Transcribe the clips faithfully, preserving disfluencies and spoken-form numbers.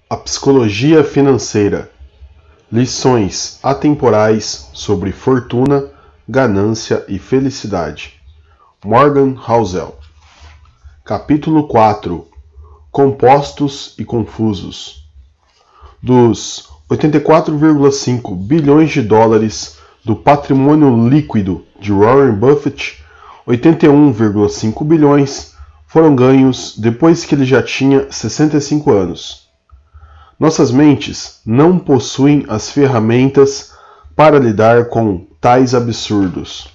A psicologia financeira. Lições atemporais sobre fortuna, ganância e felicidade. Morgan Housel. Capítulo quatro. Compostos e confusos. Dos oitenta e quatro vírgula cinco bilhões de dólares do patrimônio líquido de Warren Buffett, oitenta e um vírgula cinco bilhões foram ganhos depois que ele já tinha sessenta e cinco anos. Nossas mentes não possuem as ferramentas para lidar com tais absurdos.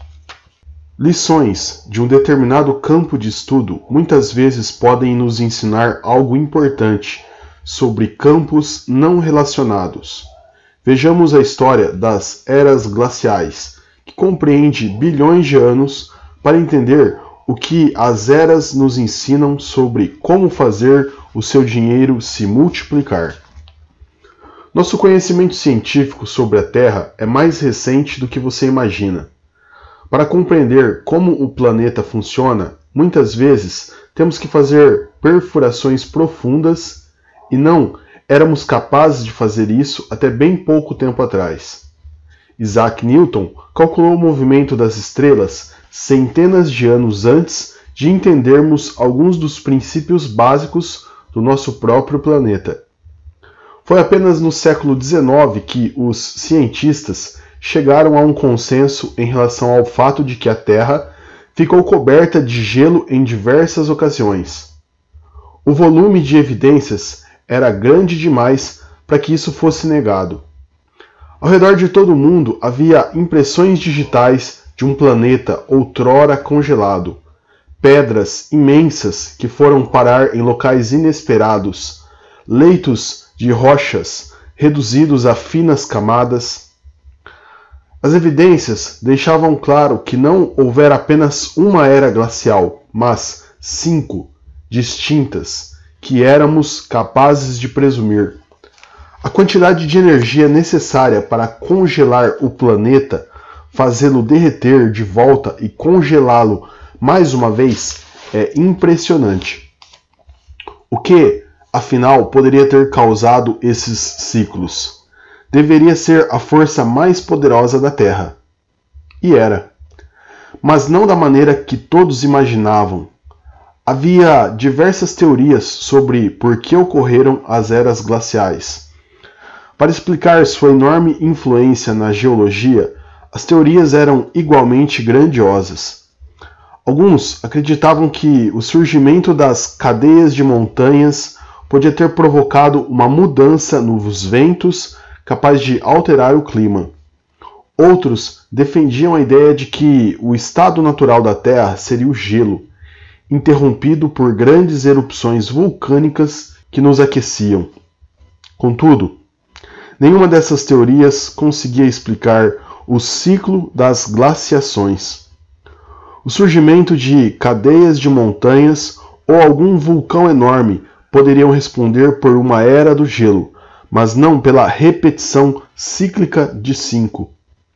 Lições de um determinado campo de estudo muitas vezes podem nos ensinar algo importante sobre campos não relacionados. Vejamos a história das eras glaciais, que compreende bilhões de anos, para entender o que as eras nos ensinam sobre como fazer o seu dinheiro se multiplicar. Nosso conhecimento científico sobre a Terra é mais recente do que você imagina. Para compreender como o planeta funciona, muitas vezes temos que fazer perfurações profundas e não éramos capazes de fazer isso até bem pouco tempo atrás. Isaac Newton calculou o movimento das estrelas centenas de anos antes de entendermos alguns dos princípios básicos do nosso próprio planeta. Foi apenas no século dezenove que os cientistas chegaram a um consenso em relação ao fato de que a Terra ficou coberta de gelo em diversas ocasiões. O volume de evidências era grande demais para que isso fosse negado. Ao redor de todo o mundo havia impressões digitais de um planeta outrora congelado, pedras imensas que foram parar em locais inesperados, leitos de rochas reduzidos a finas camadas. As evidências deixavam claro que não houvera apenas uma era glacial, mas cinco distintas que éramos capazes de presumir. A quantidade de energia necessária para congelar o planeta, fazê-lo derreter de volta e congelá-lo mais uma vez é impressionante. O que afinal, poderia ter causado esses ciclos? Deveria ser a força mais poderosa da Terra. E era. Mas não da maneira que todos imaginavam. Havia diversas teorias sobre por que ocorreram as eras glaciais. Para explicar sua enorme influência na geologia, as teorias eram igualmente grandiosas. Alguns acreditavam que o surgimento das cadeias de montanhas podia ter provocado uma mudança nos ventos capaz de alterar o clima. Outros defendiam a ideia de que o estado natural da Terra seria o gelo, interrompido por grandes erupções vulcânicas que nos aqueciam. Contudo, nenhuma dessas teorias conseguia explicar o ciclo das glaciações. O surgimento de cadeias de montanhas ou algum vulcão enorme poderiam responder por uma era do gelo, mas não pela repetição cíclica de cinco.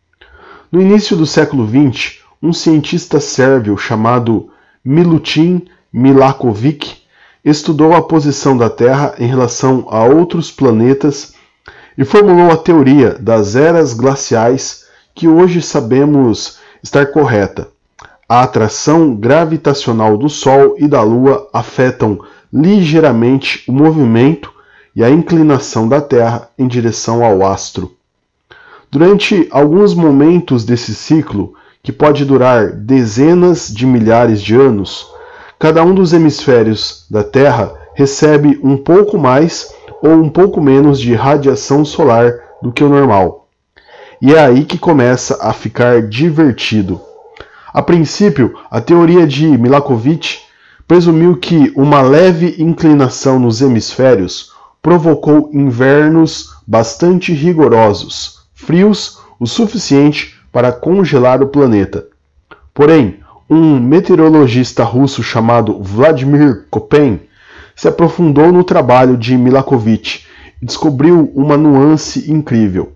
No início do século vinte, um cientista sérvio chamado Milutin Milanković estudou a posição da Terra em relação a outros planetas e formulou a teoria das eras glaciais que hoje sabemos estar correta. A atração gravitacional do Sol e da Lua afetam ligeiramente o movimento e a inclinação da Terra em direção ao astro. Durante alguns momentos desse ciclo, que pode durar dezenas de milhares de anos, cada um dos hemisférios da Terra recebe um pouco mais ou um pouco menos de radiação solar do que o normal. E é aí que começa a ficar divertido. A princípio, a teoria de Milanković presumiu que uma leve inclinação nos hemisférios provocou invernos bastante rigorosos, frios o suficiente para congelar o planeta. Porém, um meteorologista russo chamado Vladimir Köppen se aprofundou no trabalho de Milanković e descobriu uma nuance incrível.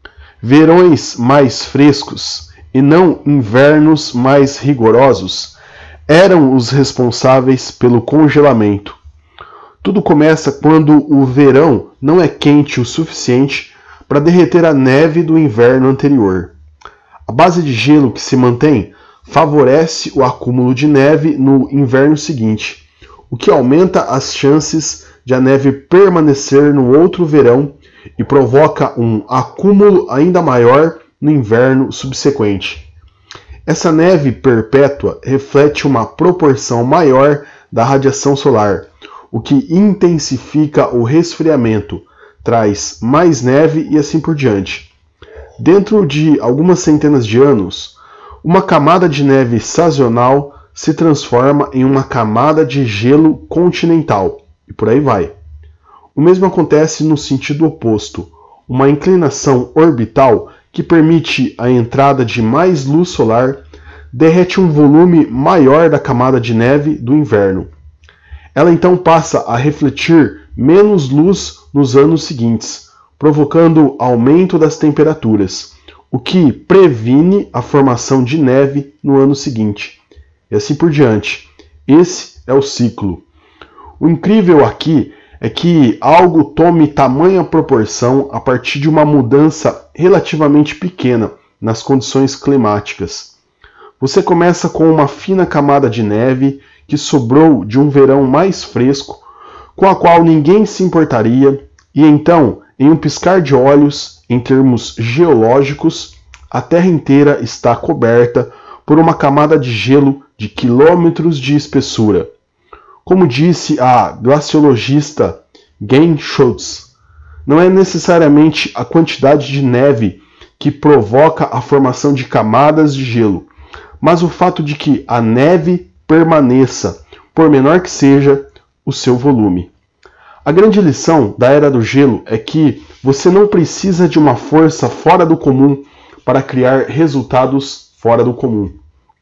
Verões mais frescos e não invernos mais rigorosos eram os responsáveis pelo congelamento. Tudo começa quando o verão não é quente o suficiente para derreter a neve do inverno anterior. A base de gelo que se mantém favorece o acúmulo de neve no inverno seguinte, o que aumenta as chances de a neve permanecer no outro verão e provoca um acúmulo ainda maior no inverno subsequente. Essa neve perpétua reflete uma proporção maior da radiação solar, o que intensifica o resfriamento, traz mais neve e assim por diante. Dentro de algumas centenas de anos, uma camada de neve sazonal se transforma em uma camada de gelo continental, e por aí vai. O mesmo acontece no sentido oposto, uma inclinação orbital que permite a entrada de mais luz solar derrete um volume maior da camada de neve do inverno. Ela então passa a refletir menos luz nos anos seguintes, provocando aumento das temperaturas, o que previne a formação de neve no ano seguinte. E assim por diante. Esse é o ciclo. O incrível aqui é que algo tome tamanha proporção a partir de uma mudança relativamente pequena nas condições climáticas. Você começa com uma fina camada de neve que sobrou de um verão mais fresco, com a qual ninguém se importaria, e então, em um piscar de olhos, em termos geológicos, a Terra inteira está coberta por uma camada de gelo de quilômetros de espessura. Como disse a glaciologista Gen Schultz, não é necessariamente a quantidade de neve que provoca a formação de camadas de gelo, mas o fato de que a neve permaneça, por menor que seja, o seu volume. A grande lição da Era do Gelo é que você não precisa de uma força fora do comum para criar resultados fora do comum.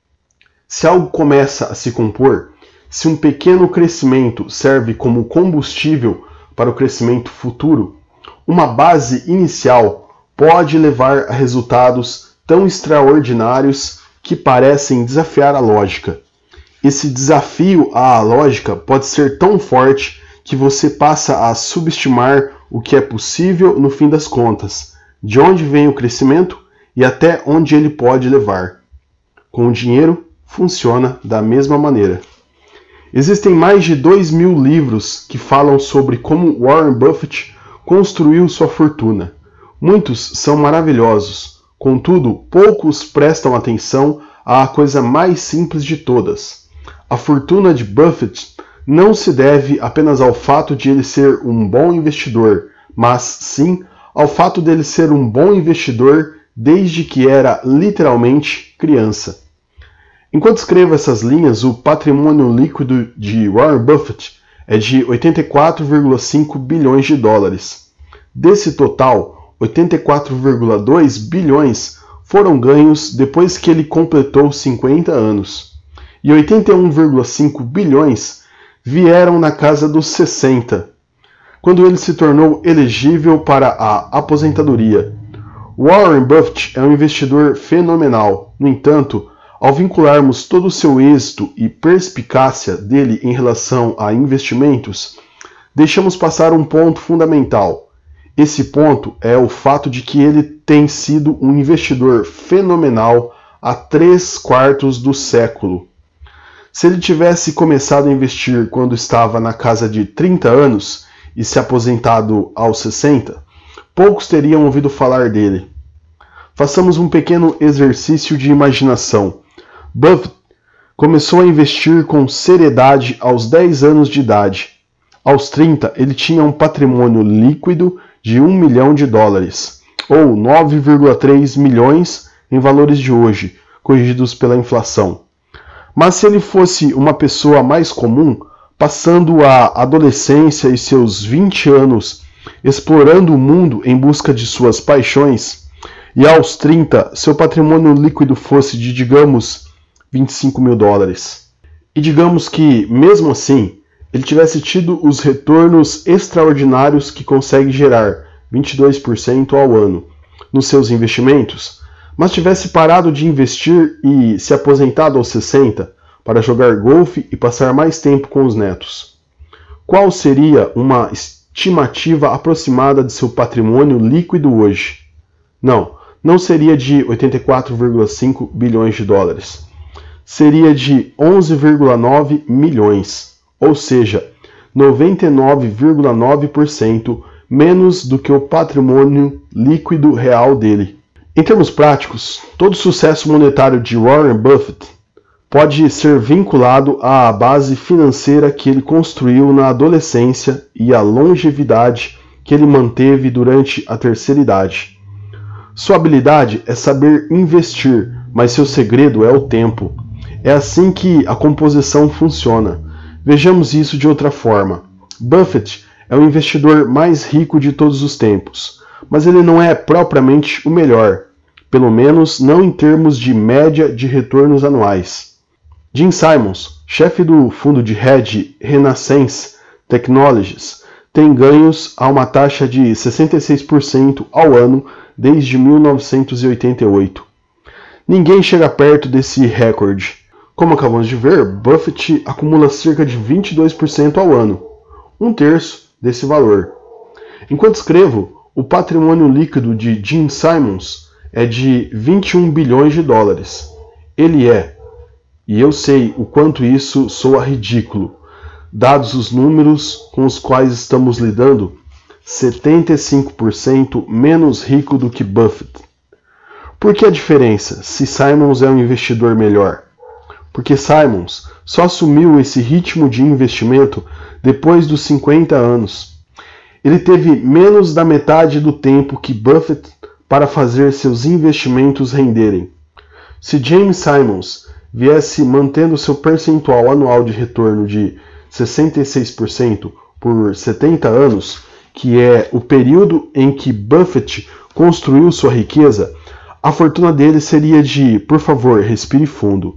Se algo começa a se compor, se um pequeno crescimento serve como combustível para o crescimento futuro, uma base inicial pode levar a resultados tão extraordinários que parecem desafiar a lógica. Esse desafio à lógica pode ser tão forte que você passa a subestimar o que é possível no fim das contas, de onde vem o crescimento e até onde ele pode levar. Com o dinheiro, funciona da mesma maneira. Existem mais de dois mil livros que falam sobre como Warren Buffett construiu sua fortuna. Muitos são maravilhosos, contudo, poucos prestam atenção à coisa mais simples de todas. A fortuna de Buffett não se deve apenas ao fato de ele ser um bom investidor, mas sim ao fato dele ser um bom investidor desde que era literalmente criança. Enquanto escrevo essas linhas, o patrimônio líquido de Warren Buffett é de oitenta e quatro vírgula cinco bilhões de dólares. Desse total, oitenta e quatro vírgula dois bilhões foram ganhos depois que ele completou cinquenta anos, e oitenta e um vírgula cinco bilhões vieram na casa dos sessenta, quando ele se tornou elegível para a aposentadoria. Warren Buffett é um investidor fenomenal. No entanto, ao vincularmos todo o seu êxito e perspicácia dele em relação a investimentos, deixamos passar um ponto fundamental. Esse ponto é o fato de que ele tem sido um investidor fenomenal há três quartos do século. Se ele tivesse começado a investir quando estava na casa de trinta anos e se aposentado aos sessenta, poucos teriam ouvido falar dele. Façamos um pequeno exercício de imaginação. Buffett começou a investir com seriedade aos dez anos de idade. Aos trinta, ele tinha um patrimônio líquido de um milhão de dólares, ou nove vírgula três milhões em valores de hoje, corrigidos pela inflação. Mas se ele fosse uma pessoa mais comum, passando a adolescência e seus vinte anos explorando o mundo em busca de suas paixões, e aos trinta seu patrimônio líquido fosse de, digamos, vinte e cinco mil dólares. E digamos que, mesmo assim, ele tivesse tido os retornos extraordinários que consegue gerar, vinte e dois por cento ao ano, nos seus investimentos, mas tivesse parado de investir e se aposentado aos sessenta para jogar golfe e passar mais tempo com os netos. qual seria uma estimativa aproximada de seu patrimônio líquido hoje? Não, não seria de oitenta e quatro vírgula cinco bilhões de dólares. Seria de onze vírgula nove milhões, ou seja, noventa e nove vírgula nove por cento menos do que o patrimônio líquido real dele. Em termos práticos, todo sucesso monetário de Warren Buffett pode ser vinculado à base financeira que ele construiu na adolescência e à longevidade que ele manteve durante a terceira idade. Sua habilidade é saber investir, mas seu segredo é o tempo. É assim que a composição funciona. Vejamos isso de outra forma. Buffett é o investidor mais rico de todos os tempos, mas ele não é propriamente o melhor, pelo menos não em termos de média de retornos anuais. Jim Simons, chefe do fundo de hedge Renaissance Technologies, tem ganhos a uma taxa de sessenta e seis por cento ao ano desde mil novecentos e oitenta e oito. Ninguém chega perto desse recorde. Como acabamos de ver, Buffett acumula cerca de vinte e dois por cento ao ano, um terço desse valor. Enquanto escrevo, o patrimônio líquido de Jim Simons é de vinte e um bilhões de dólares. Ele é, e eu sei o quanto isso soa ridículo, dados os números com os quais estamos lidando, setenta e cinco por cento menos rico do que Buffett. Por que a diferença, se Simons é um investidor melhor? Porque Simons só assumiu esse ritmo de investimento depois dos cinquenta anos. Ele teve menos da metade do tempo que Buffett para fazer seus investimentos renderem. Se James Simons viesse mantendo seu percentual anual de retorno de sessenta e seis por cento por setenta anos, que é o período em que Buffett construiu sua riqueza, a fortuna dele seria de, por favor, respire fundo,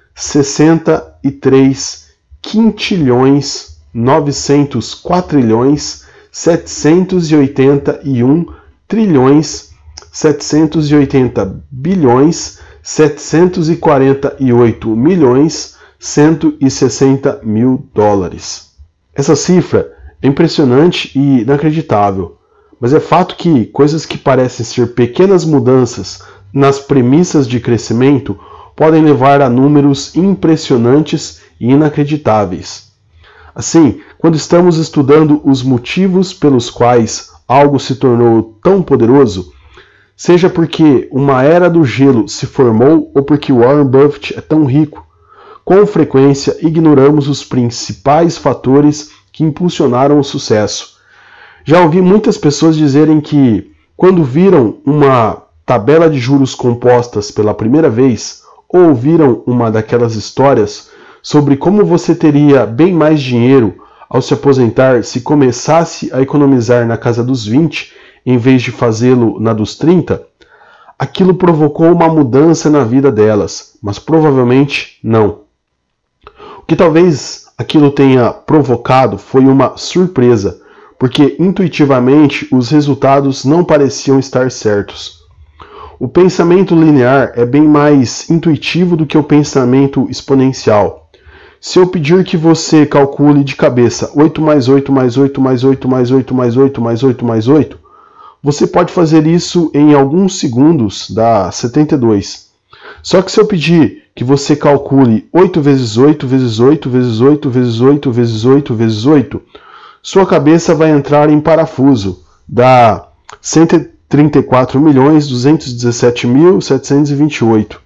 sessenta e três quintilhões, novecentos quatrilhões, setecentos e oitenta e um trilhões, setecentos e oitenta bilhões, setecentos e quarenta e oito milhões, cento e sessenta mil dólares. Essa cifra é impressionante e inacreditável, mas é fato que coisas que parecem ser pequenas mudanças nas premissas de crescimento podem levar a números impressionantes e inacreditáveis. Assim, quando estamos estudando os motivos pelos quais algo se tornou tão poderoso, seja porque uma era do gelo se formou ou porque Warren Buffett é tão rico, com frequência ignoramos os principais fatores que impulsionaram o sucesso. Já ouvi muitas pessoas dizerem que, quando viram uma tabela de juros compostas pela primeira vez, ou ouviram uma daquelas histórias sobre como você teria bem mais dinheiro ao se aposentar se começasse a economizar na casa dos vinte em vez de fazê-lo na dos trinta, aquilo provocou uma mudança na vida delas, mas provavelmente não. O que talvez aquilo tenha provocado foi uma surpresa, porque intuitivamente os resultados não pareciam estar certos. O pensamento linear é bem mais intuitivo do que o pensamento exponencial. Se eu pedir que você calcule de cabeça oito mais oito mais oito mais oito mais oito mais oito mais oito mais oito, você pode fazer isso em alguns segundos, dá setenta e dois. Só que se eu pedir que você calcule oito vezes oito vezes oito vezes oito vezes oito vezes oito vezes oito, sua cabeça vai entrar em parafuso, dá cento e trinta e quatro milhões duzentos e dezessete mil setecentos e vinte e oito.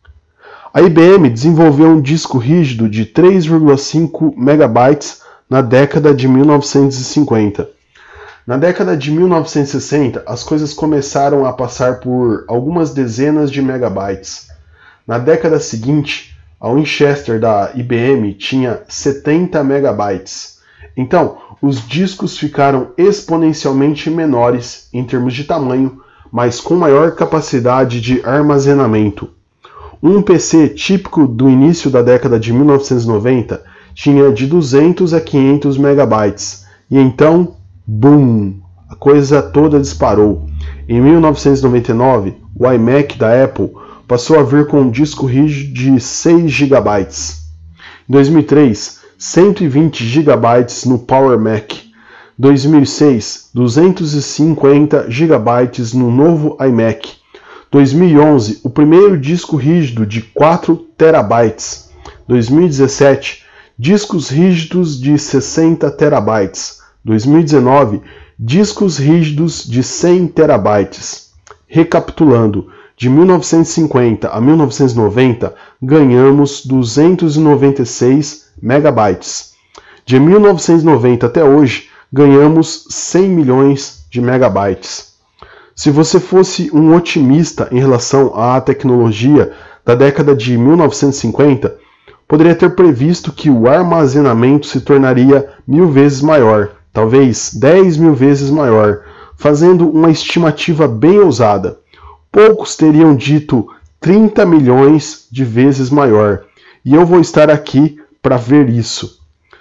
A I B M desenvolveu um disco rígido de três vírgula cinco megabytes na década de mil novecentos e cinquenta. Na década de mil novecentos e sessenta, as coisas começaram a passar por algumas dezenas de megabytes. Na década seguinte, a Winchester da I B M tinha setenta megabytes. Então, os discos ficaram exponencialmente menores em termos de tamanho, mas com maior capacidade de armazenamento. Um P C típico do início da década de mil novecentos e noventa tinha de duzentos a quinhentos megabytes, e então, boom, a coisa toda disparou. Em mil novecentos e noventa e nove, o iMac da Apple passou a vir com um disco rígido de seis gigabytes. Em dois mil e três, cento e vinte gigabytes no Power Mac. dois mil e seis, duzentos e cinquenta gigabytes no novo iMac. dois mil e onze, o primeiro disco rígido de quatro terabytes. dois mil e dezessete, discos rígidos de sessenta terabytes. dois mil e dezenove, discos rígidos de cem terabytes. Recapitulando, de mil novecentos e cinquenta a mil novecentos e noventa, ganhamos duzentos e noventa e seis megabytes. De mil novecentos e noventa até hoje, ganhamos cem milhões de megabytes. Se você fosse um otimista em relação à tecnologia da década de mil novecentos e cinquenta, poderia ter previsto que o armazenamento se tornaria mil vezes maior, talvez dez mil vezes maior, fazendo uma estimativa bem ousada. Poucos teriam dito trinta milhões de vezes maior, e eu vou estar aqui para ver isso.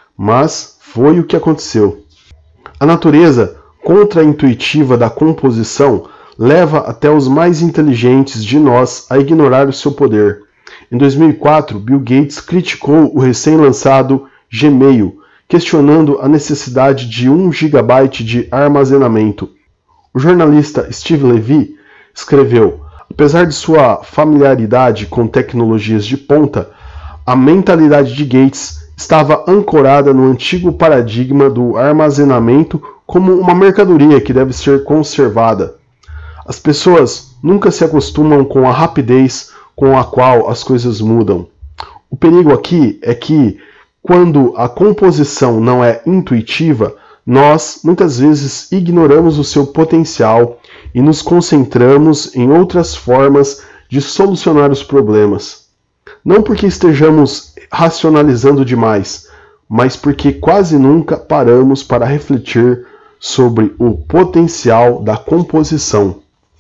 Mas foi o que aconteceu. A natureza contra-intuitiva da composição leva até os mais inteligentes de nós a ignorar o seu poder. Em dois mil e quatro, Bill Gates criticou o recém-lançado Gmail, questionando a necessidade de um gigabyte de armazenamento. O jornalista Steve Levy escreveu: apesar de sua familiaridade com tecnologias de ponta, a mentalidade de Gates estava ancorada no antigo paradigma do armazenamento como uma mercadoria que deve ser conservada. As pessoas nunca se acostumam com a rapidez com a qual as coisas mudam. O perigo aqui é que, quando a composição não é intuitiva, nós muitas vezes ignoramos o seu potencial e nos concentramos em outras formas de solucionar os problemas. Não porque estejamos racionalizando demais, mas porque quase nunca paramos para refletir sobre o potencial da composição.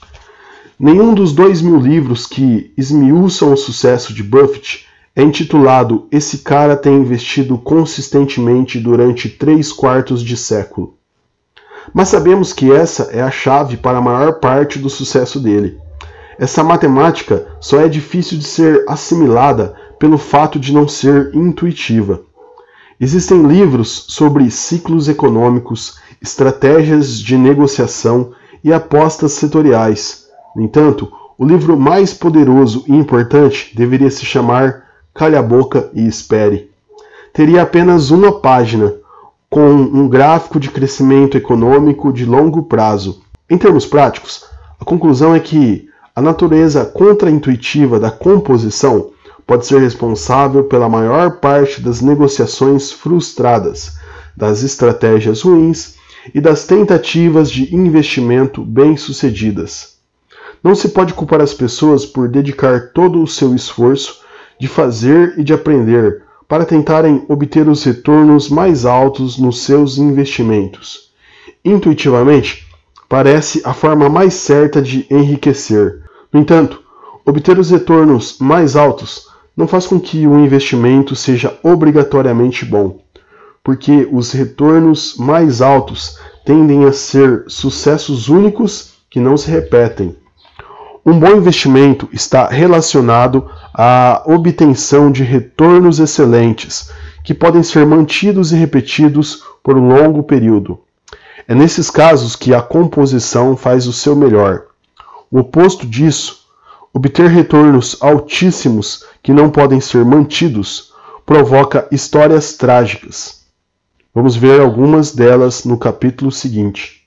Nenhum dos dois mil livros que esmiuçam o sucesso de Buffett é intitulado Esse cara tem investido consistentemente durante três quartos de século. Mas sabemos que essa é a chave para a maior parte do sucesso dele. Essa matemática só é difícil de ser assimilada pelo fato de não ser intuitiva. Existem livros sobre ciclos econômicos, estratégias de negociação e apostas setoriais. No entanto, o livro mais poderoso e importante deveria se chamar Calhe a Boca e Espere. Teria apenas uma página, com um gráfico de crescimento econômico de longo prazo. Em termos práticos, a conclusão é que a natureza contra-intuitiva da composição pode ser responsável pela maior parte das negociações frustradas, das estratégias ruins e das tentativas de investimento bem-sucedidas. Não se pode culpar as pessoas por dedicar todo o seu esforço de fazer e de aprender para tentarem obter os retornos mais altos nos seus investimentos. Intuitivamente, parece a forma mais certa de enriquecer. No entanto, obter os retornos mais altos não faz com que o investimento seja obrigatoriamente bom, porque os retornos mais altos tendem a ser sucessos únicos que não se repetem. Um bom investimento está relacionado à obtenção de retornos excelentes, que podem ser mantidos e repetidos por um longo período. É nesses casos que a composição faz o seu melhor. O oposto disso, obter retornos altíssimos que não podem ser mantidos, provoca histórias trágicas. Vamos ver algumas delas no capítulo seguinte.